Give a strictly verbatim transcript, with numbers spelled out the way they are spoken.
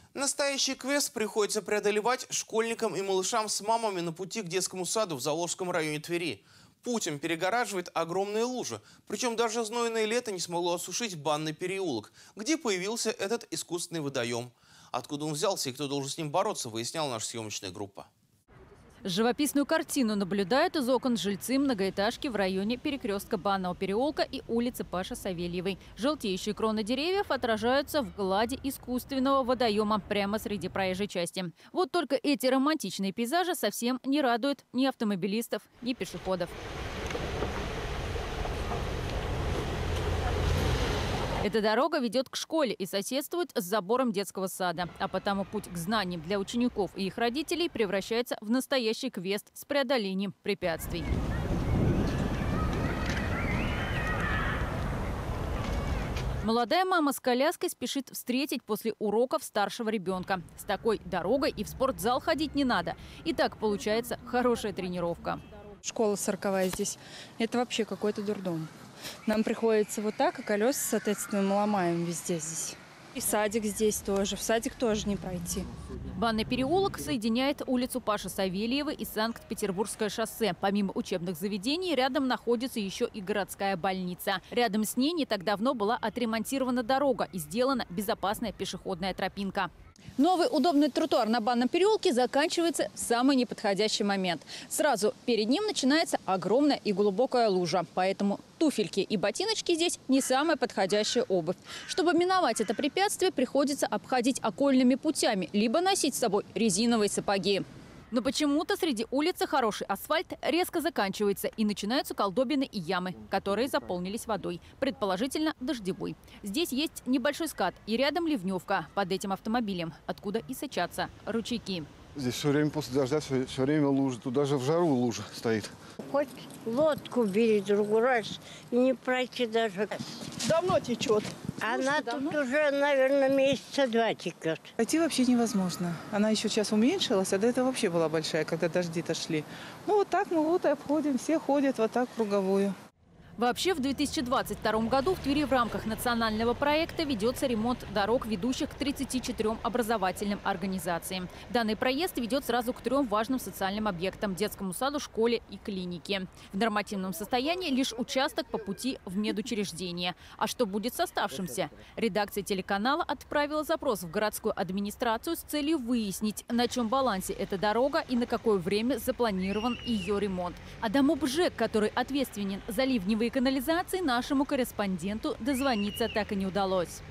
Настоящий квест приходится преодолевать школьникам и малышам с мамами на пути к детскому саду в Заволжском районе Твери. Путь им перегораживает огромные лужи. Причем даже знойное лето не смогло осушить банный переулок, где появился этот искусственный водоем. Откуда он взялся и кто должен с ним бороться, выясняла наша съемочная группа. Живописную картину наблюдают из окон жильцы многоэтажки в районе перекрестка Банного переулка и улицы Паши Савельевой. Желтеющие кроны деревьев отражаются в глади искусственного водоема прямо среди проезжей части. Вот только эти романтичные пейзажи совсем не радуют ни автомобилистов, ни пешеходов. Эта дорога ведет к школе и соседствует с забором детского сада. А потому путь к знаниям для учеников и их родителей превращается в настоящий квест с преодолением препятствий. Молодая мама с коляской спешит встретить после уроков старшего ребенка. С такой дорогой и в спортзал ходить не надо. И так получается хорошая тренировка. Школа сороковая здесь. Это вообще какой-то дурдом. Нам приходится вот так, а колеса, соответственно, мы ломаем везде здесь. И садик здесь тоже. В садик тоже не пройти. Банный переулок соединяет улицу Паши Савельевой и Санкт-Петербургское шоссе. Помимо учебных заведений, рядом находится еще и городская больница. Рядом с ней не так давно была отремонтирована дорога и сделана безопасная пешеходная тропинка. Новый удобный тротуар на Банном переулке заканчивается в самый неподходящий момент. Сразу перед ним начинается огромная и глубокая лужа. Поэтому туфельки и ботиночки здесь не самая подходящая обувь. Чтобы миновать это препятствие, приходится обходить окольными путями, либо носить с собой резиновые сапоги. Но почему-то среди улицы хороший асфальт резко заканчивается и начинаются колдобины и ямы, которые заполнились водой, предположительно дождевой. Здесь есть небольшой скат и рядом ливневка под этим автомобилем, откуда и сочатся ручейки. Здесь все время после дождя, все, все время лужа, тут даже в жару лужа стоит. Хоть лодку бери другой раз и не пройти даже. Давно течет. Она Слушай, тут давно? уже, наверное, месяца два текет. Пойти вообще невозможно. Она еще сейчас уменьшилась, а до этого вообще была большая, когда дожди-то шли. Ну вот так мы вот и обходим, все ходят вот так круговую. Вообще, в две тысячи двадцать втором году в Твери в рамках национального проекта ведется ремонт дорог, ведущих к тридцати четырем образовательным организациям. Данный проезд ведет сразу к трем важным социальным объектам – детскому саду, школе и клинике. В нормативном состоянии лишь участок по пути в медучреждение. А что будет с оставшимся? Редакция телеканала отправила запрос в городскую администрацию с целью выяснить, на чем балансе эта дорога и на какое время запланирован ее ремонт. А ДомОбЖЭК, который ответственен за ливневые канализации, нашему корреспонденту дозвониться так и не удалось.